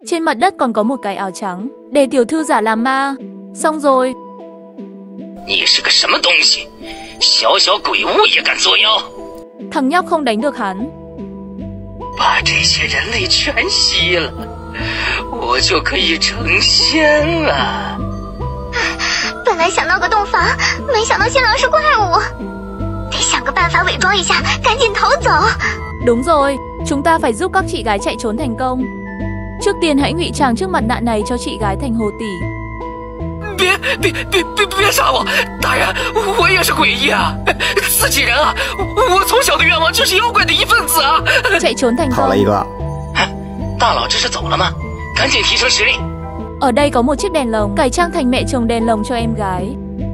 Trên mặt đất còn có một cái áo trắng, để tiểu thư giả làm ma. Xong rồi. 你是个什么东西？小小鬼物也敢作妖？ Thằng nhóc không đánh được hắn. 把这些人类全吸了，我就可以成仙了。 本来想闹个洞房，没想到新郎是怪物，得想个办法伪装一下，赶紧逃走。 Đúng rồi, chúng ta phải giúp các chị gái chạy trốn thành công. Trước tiên hãy ngụy trang trước mặt nạ này cho chị gái thành hồ tỷ. 别杀我！大人，我也是诡异啊，自己人啊！我从小的愿望就是妖怪的一份子啊！ Chạy trốn thành 跑了 công. 一个， 大佬这是走了吗？赶紧提升实力！ Ở đây có một chiếc đèn lồng, cải trang thành mẹ chồng đèn lồng cho em gái.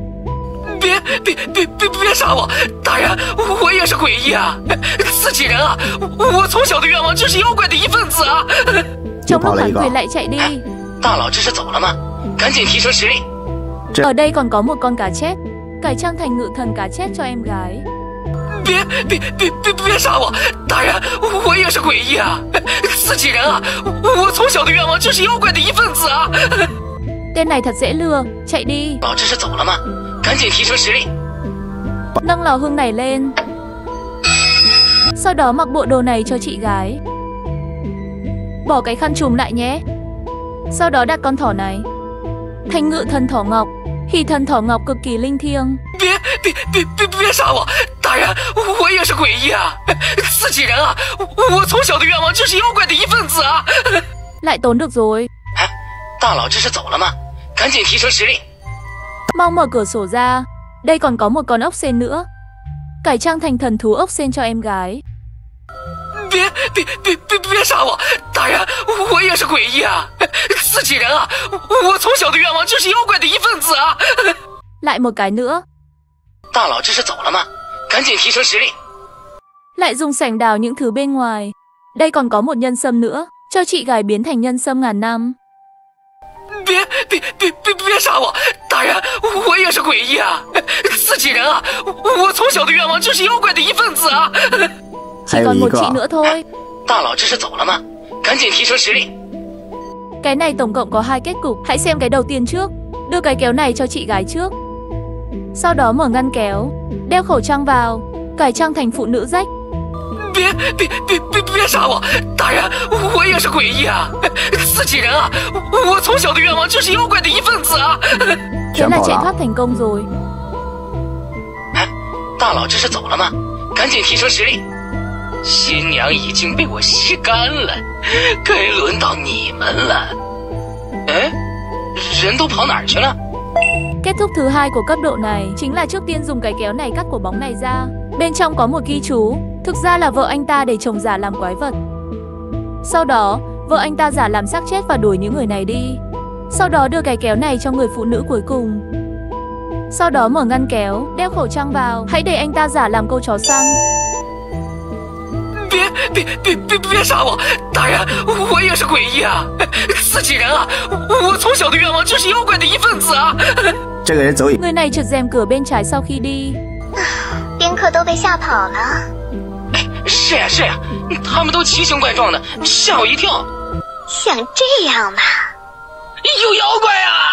别杀我！大人，我也是诡异啊，自己人啊！我从小的愿望就是妖怪的一份子啊！ Trong lúc Bỏ lấy hắn gõ. quỳ lại chạy đi. 大佬这是走了吗？赶紧提升实力！ Ở đây còn có một con cá chép, cải trang thành ngự thần cá chép cho em gái. 别杀我！大人，我也是诡异啊，自己人啊！我从小的愿望就是妖怪的一份子啊！ Tên này thật dễ lừa, chạy đi. 老这是走了吗？赶紧提升实力！ Nâng lò hương này lên. Sau đó mặc bộ đồ này cho chị gái. Bỏ cái khăn trùm lại nhé. Sau đó đặt con thỏ này thành ngự thần thỏ ngọc. Hỷ thần thỏ ngọc cực kỳ linh thiêng. 别杀我！大人，我也是诡异啊，自己人啊！我从小的愿望就是妖怪的一份子啊！ Lại tốn được rồi. 大佬这是走了吗？赶紧提升实力！ Mau mở cửa sổ ra. Đây còn có một con ốc sên nữa. Cải trang thành thần thú ốc sên cho em gái. 别杀我！大人，我也是诡异啊，自己人啊！我从小的愿望就是妖怪的一份子啊！ Lại một cái nữa. 大佬这是走了吗？赶紧提升实力！ Lại dùng sảnh đào những thứ bên ngoài. Đây còn có một nhân sâm nữa, cho chị gái biến thành nhân sâm ngàn năm. 别杀我！大人，我也是诡异啊，自己人啊！我从小的愿望就是妖怪的一份子啊！ Chỉ 还有 còn 一 một 个 chị nữa thôi. 大佬这是走了吗？赶紧提升实力！ Cái này tổng cộng có 2 kết cục. Hãy xem cái đầu tiên trước. Đưa cái kéo này cho chị gái trước. Sau đó mở ngăn kéo, đeo khẩu trang vào, cải trang thành phụ nữ rách. 别杀我！大人，我也是诡异啊，自己人啊！我从小的愿望就是妖怪的一份子啊！ Thế là bỏ chạy lắm. thoát thành công rồi. 大佬这是走了吗？赶紧提升实力！新娘已经被我吸干了，该轮到你们了。哎，人都跑哪儿去了？ Kết thúc thứ 2 của cấp độ này chính là trước tiên dùng cái kéo này cắt quả bóng này ra. Bên trong có một ghi chú, thực ra là vợ anh ta để chồng giả làm quái vật. Sau đó, vợ anh ta giả làm xác chết và đuổi những người này đi. Sau đó đưa cái kéo này cho người phụ nữ cuối cùng. Sau đó mở ngăn kéo, đeo khẩu trang vào, hãy để anh ta giả làm câu chó săn. 别杀我！大人，我也是诡异啊，自己人啊！我从小的愿望就是妖怪的一份子啊！ 这个人走 Người này trượt rèm cửa bên trái sau khi đi. 宾客都被吓跑了。 是呀是呀，他们都奇形怪状的，吓我一跳。 想这样吗？ 有妖怪啊！